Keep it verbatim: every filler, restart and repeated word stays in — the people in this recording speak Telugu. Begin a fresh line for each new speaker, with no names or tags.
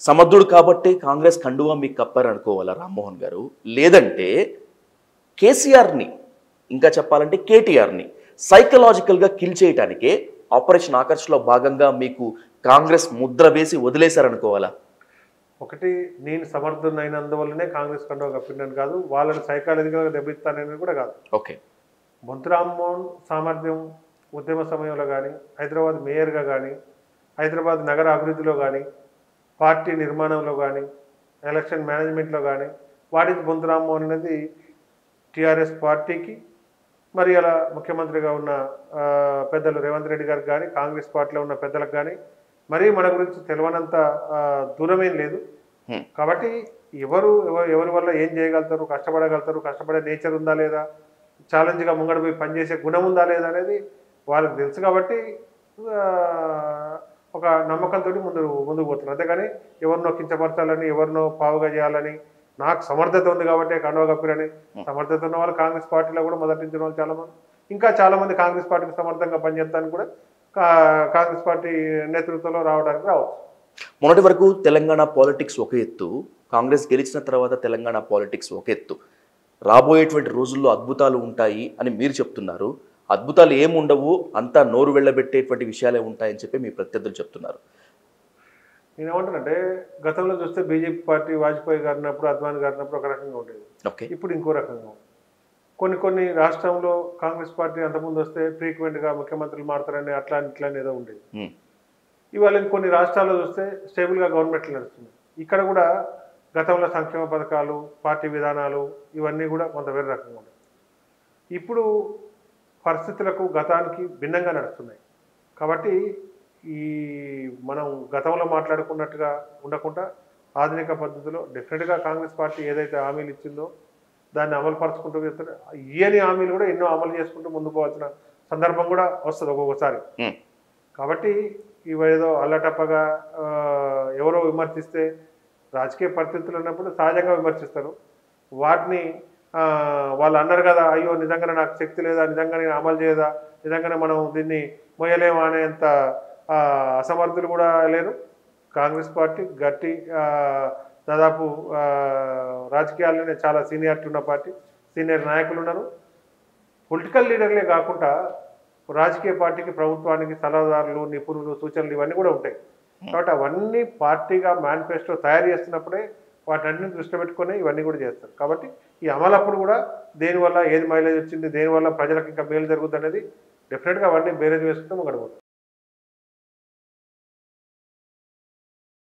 సమర్థుడు కాబట్టి కాంగ్రెస్ కండువా మీకు కప్పారనుకోవాలా రామ్మోహన్ గారు? లేదంటే కేసీఆర్ని, ఇంకా చెప్పాలంటే కేటీఆర్ని సైకలాజికల్గా కిల్ చేయడానికే ఆపరేషన్ ఆకర్ష్లో భాగంగా మీకు కాంగ్రెస్ ముద్ర వేసి వదిలేశారనుకోవాలా?
ఒకటి, నేను సమర్థునైనందువల్లనే కాంగ్రెస్ కండువా కప్పిందని కాదు, వాళ్ళని సైకాలజికల్గా దెబ్బతిస్తానని కూడా కాదు.
ఓకే.
బొంతు రామ్మోహన్ సామర్థ్యం ఉద్యమ సమయంలో కానీ, హైదరాబాద్ మేయర్గా కానీ, హైదరాబాద్ నగర అభివృద్ధిలో కానీ, పార్టీ నిర్మాణంలో కానీ, ఎలక్షన్ మేనేజ్మెంట్లో కానీ వాటికి బొంతు రామ్మోహన్ అనేది టీఆర్ఎస్ పార్టీకి, మరి అలా ముఖ్యమంత్రిగా ఉన్న పెద్దలు రేవంత్ రెడ్డి గారికి కానీ, కాంగ్రెస్ పార్టీలో ఉన్న పెద్దలకు కానీ మరీ మన గురించి తెలియనంత దూరమేం లేదు. కాబట్టి ఎవరు ఎవరి వల్ల ఏం చేయగలుగుతారు, కష్టపడగలుగుతారు, కష్టపడే నేచర్ ఉందా లేదా, ఛాలెంజ్గా ముంగడు పోయి పనిచేసే గుణం ఉందా లేదా అనేది వాళ్ళకి తెలుసు. కాబట్టి ఒక నమ్మకంతో ముందు ముందుకు పోతున్నారు. అంతేగాని ఎవరినో కించపరచాలని, ఎవరినో పావుగా చేయాలని, నాకు సమర్థత ఉంది కాబట్టి కండువా కప్పిరని, సమర్థత ఉన్న వాళ్ళు కాంగ్రెస్ పార్టీలో కూడా మొదటి నుంచి వాళ్ళు చాలామంది, ఇంకా చాలామంది కాంగ్రెస్ పార్టీకి సమర్థంగా పనిచేస్తానికి కూడా కాంగ్రెస్ పార్టీ నేతృత్వంలో రావడానికి రావచ్చు.
మొన్నటి వరకు తెలంగాణ పాలిటిక్స్ ఒక ఎత్తు, కాంగ్రెస్ గెలిచిన తర్వాత తెలంగాణ పాలిటిక్స్ ఒక ఎత్తు. రాబోయేటువంటి రోజుల్లో అద్భుతాలు ఉంటాయి అని మీరు చెప్తున్నారు. అద్భుతాలు ఏముండవు, అంతా నోరు వెళ్ళబెట్టేటువంటి విషయాలే ఉంటాయని చెప్పి మీ ప్రత్యర్థులు చెప్తున్నారు.
నేనేమంటానంటే, గతంలో చూస్తే బీజేపీ పార్టీ వాజ్పేయి గారినప్పుడు, అద్వానీ గారినప్పుడు ఒక రకంగా ఉండేది.
ఓకే.
ఇప్పుడు ఇంకో రకంగా ఉంది. కొన్ని కొన్ని రాష్ట్రంలో కాంగ్రెస్ పార్టీ అంతకుముందు వస్తే ఫ్రీక్వెంట్గా ముఖ్యమంత్రులు మారుతారని అట్లా ఇట్లా ఏదో ఉండేది. ఇవాళ కొన్ని రాష్ట్రాల్లో చూస్తే స్టేబుల్గా గవర్నమెంట్లు నడుస్తున్నాయి. ఇక్కడ కూడా గతంలో సంక్షేమ పథకాలు, పార్టీ విధానాలు ఇవన్నీ కూడా కొంత వేరే రకంగా ఉన్నాయి. ఇప్పుడు పరిస్థితులకు గతానికి భిన్నంగా నడుస్తున్నాయి. కాబట్టి ఈ మనం గతంలో మాట్లాడుకున్నట్టుగా ఉండకుండా ఆధునిక పద్ధతిలో డెఫినెట్గా కాంగ్రెస్ పార్టీ ఏదైతే హామీలు ఇచ్చిందో దాన్ని అమలు పరుచుకుంటూ వెళ్తారు. ఇయని హామీలు కూడా ఎన్నో అమలు చేసుకుంటూ ముందుకు పోవాల్సిన సందర్భం కూడా వస్తుంది ఒక్కొక్కసారి. కాబట్టి ఇవేదో అల్లటప్పగా ఎవరో విమర్శిస్తే, రాజకీయ పరిస్థితులు ఉన్నప్పుడు సహజంగా విమర్శిస్తారు. వాటిని వాళ్ళు అన్నారు కదా, అయ్యో నిజంగానే నాకు శక్తి లేదా, నిజంగానే అమలు చేయదా, నిజంగానే మనం దీన్ని మోయలేమా అనేంత అసమర్థులు కూడా లేరు. కాంగ్రెస్ పార్టీ గట్టి, దాదాపు రాజకీయాల్లోనే చాలా సీనియారిటీ ఉన్న పార్టీ, సీనియర్ నాయకులు ఉన్నారు. పొలిటికల్ లీడర్లే కాకుండా రాజకీయ పార్టీకి, ప్రభుత్వానికి సలహాదారులు, నిపుణులు, సూచనలు ఇవన్నీ కూడా ఉంటాయి. కాబట్టి అవన్నీ పార్టీగా మేనిఫెస్టో తయారు చేస్తున్నప్పుడే వాటన్నిటిని దృష్టి పెట్టుకుని ఇవన్నీ కూడా చేస్తారు. కాబట్టి ఈ అమలప్పుడు కూడా దేనివల్ల ఏది మైలేజ్ వచ్చింది, దేనివల్ల ప్రజలకు ఇంకా మేలు జరుగుతుంది అనేది డెఫినెట్గా అవన్నీ బేరేజ్ వేసుకుంటే గడవదు.